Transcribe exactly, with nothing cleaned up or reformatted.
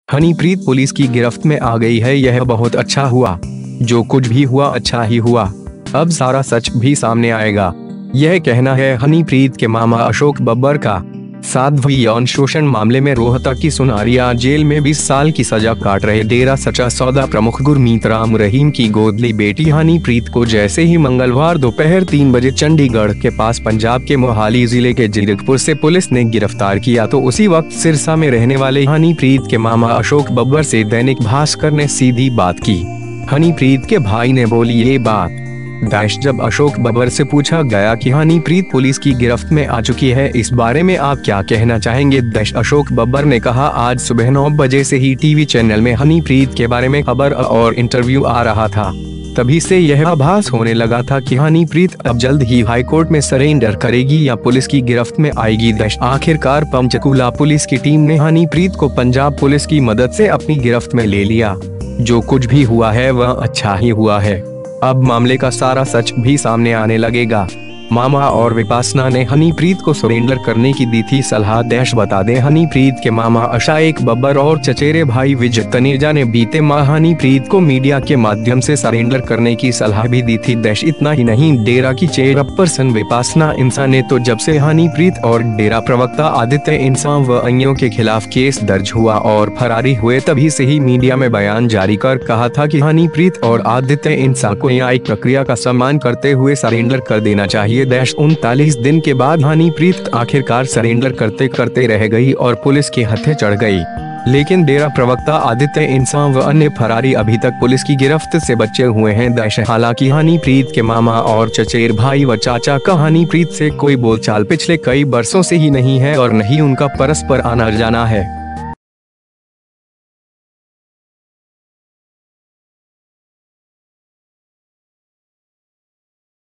Honeypreet police की गिरफ्त में आ गई है। यह बहुत अच्छा हुआ। जो कुछ भी हुआ अच्छा ही हुआ। अब सारा सच भी सामने आएगा। यह कहना है हनीप्रीत के मामा अशोक बब्बर का। साध्वी यौन शोषण मामले में रोहतक की सुनारिया जेल में बीस साल की सजा काट रहे डेरा सच्चा सौदा प्रमुख गुरमीत राम रहीम की गोदली बेटी हनीप्रीत को जैसे ही मंगलवार दोपहर तीन बजे चंडीगढ़ के पास पंजाब के मोहाली जिले के जीरकपुर से पुलिस ने गिरफ्तार किया तो उसी वक्त सिरसा में रहने वाले हनीप्रीत के मामा अशोक बब्बर से दैनिक भास्कर ने सीधी बात की। हनीप्रीत के भाई ने बोली ये बात। दैश जब अशोक बब्बर से पूछा गया कि हनीप्रीत पुलिस की गिरफ्त में आ चुकी है, इस बारे में आप क्या कहना चाहेंगे। दैश अशोक बब्बर ने कहा, आज सुबह नौ बजे से ही टीवी चैनल में हनीप्रीत के बारे में खबर और इंटरव्यू आ रहा था। तभी से यह आभास होने लगा था कि हनीप्रीत अब जल्द ही हाई कोर्ट में सरेंडर करेगी या पुलिस की गिरफ्त में आएगी। दैश आखिरकार पंचकूला पुलिस की टीम ने हनीप्रीत को पंजाब पुलिस की मदद से अपनी गिरफ्त में ले लिया। जो कुछ भी हुआ है वह अच्छा ही हुआ है। अब मामले का सारा सच भी सामने आने लगेगा। मामा और विपासना ने हनीप्रीत को सरेंडर करने की दी थी सलाह। दैश बता दें, हनीप्रीत के मामा अशाएक बब्बर और चचेरे भाई विजय तनेजा ने बीते माह हनीप्रीत को मीडिया के माध्यम से सरेंडर करने की सलाह भी दी थी। दैश इतना ही नहीं, डेरा की चेयरपर्सन विपासना इंसा ने तो जब से हनीप्रीत और डेरा प्रवक्ता आदित्य इंसा व अन्यों के खिलाफ केस दर्ज हुआ और फरारी हुए तभी से ही मीडिया में बयान जारी कर कहा था कि हनीप्रीत और आदित्य इंसा को न्यायिक प्रक्रिया का सम्मान करते हुए सरेंडर कर देना चाहिए। दैश उनतालीस दिन के बाद हनीप्रीत आखिरकार सरेंडर करते करते रह गई और पुलिस के हत्थे चढ़ गई। लेकिन डेरा प्रवक्ता आदित्य इंसा व अन्य फरारी अभी तक पुलिस की गिरफ्त से बचे हुए हैं। दैश हालांकि हनीप्रीत के मामा और चचेर भाई व चाचा का हनीप्रीत से कोई बोलचाल पिछले कई बरसों से ही नहीं है और न ही उनका परस्पर आना जाना है।